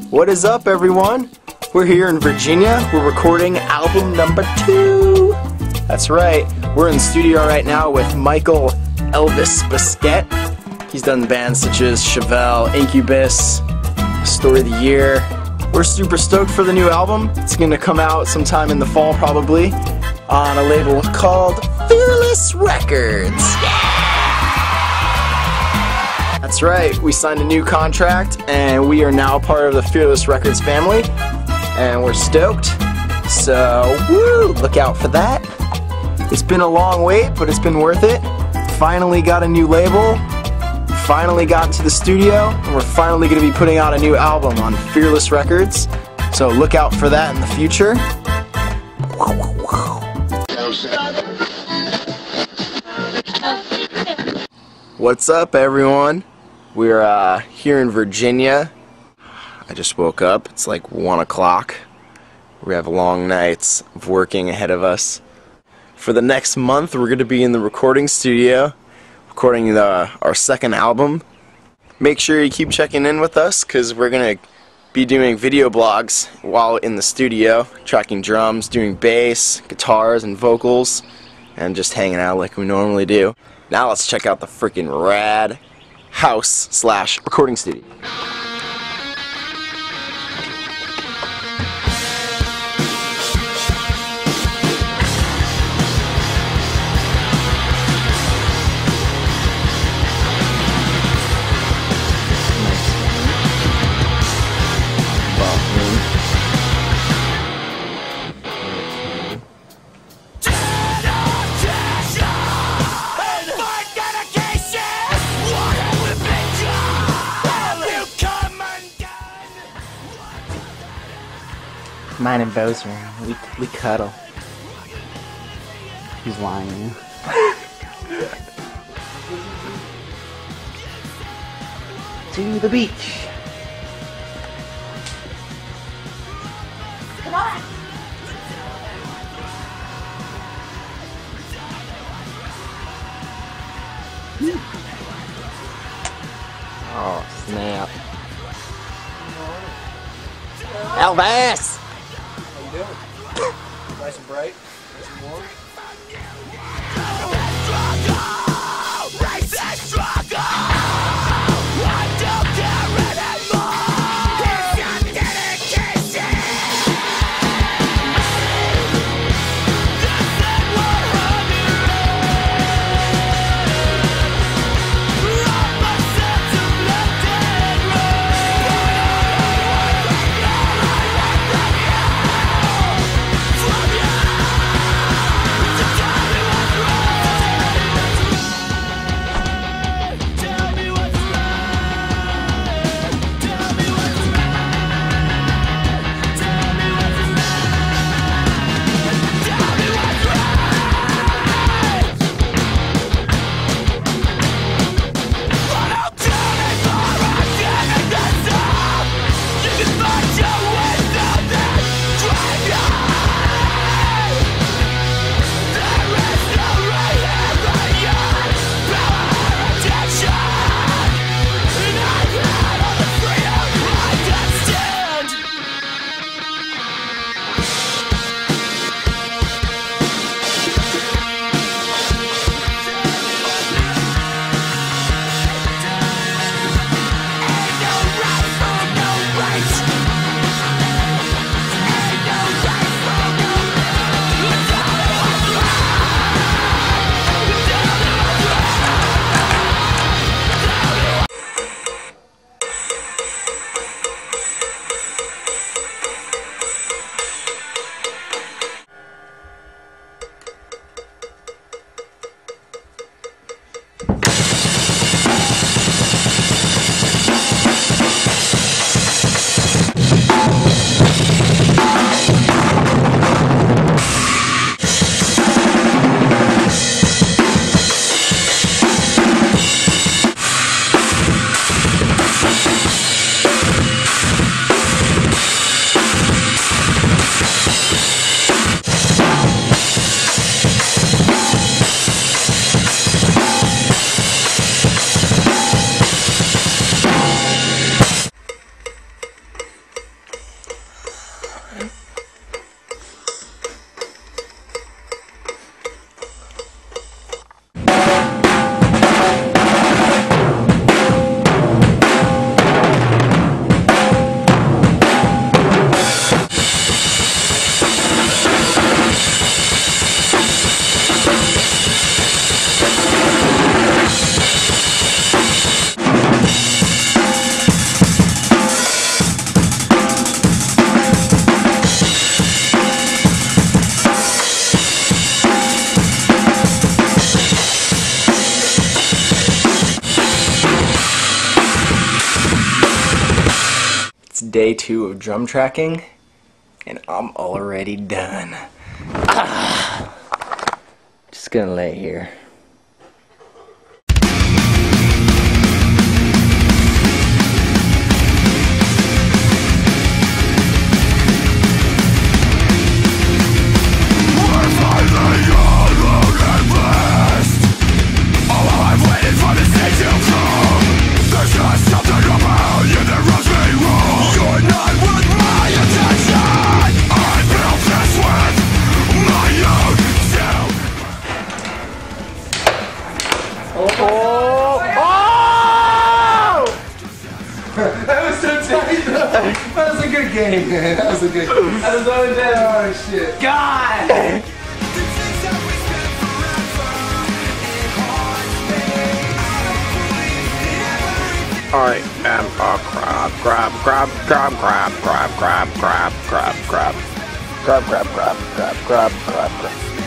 What is up, everyone? We're here in Virginia. We're recording album number 2. That's right. We're in the studio right now with Michael Elvis Bisquet. He's done bands such as Chevelle, Incubus, Story of the Year. We're super stoked for the new album. It's going to come out sometime in the fall, probably, on a label called Fearless Records. That's right, we signed a new contract and we are now part of the Fearless Records family, and we're stoked, so woo, look out for that. It's been a long wait, but it's been worth it. Finally got a new label, finally got into the studio, and we're finally going to be putting out a new album on Fearless Records, so look out for that in the future. What's up, everyone? We're here in Virginia. I just woke up. It's like 1 o'clock. We have long nights of working ahead of us. For the next month, we're going to be in the recording studio, recording our second album. Make sure you keep checking in with us, because we're going to be doing video blogs while in the studio, tracking drums, doing bass, guitars, and vocals, and just hanging out like we normally do. Now let's check out the freaking rad house/recording studio. Mine and Bo's room. We cuddle. He's lying. To the beach. Come on. Oh, snap. Elvis! How you doing? Nice and bright, nice and warm. day 2 of drum tracking, and I'm already done. Just gonna lay here. That was so tight though. That was a good game, man. That was a good game. That was so dead. Oh shit. God! I am a crab, crab, crab, crab, crab, crab, crab, crab, crab, crab, crab, crab, crab, crab, crab, crab, crab, crab.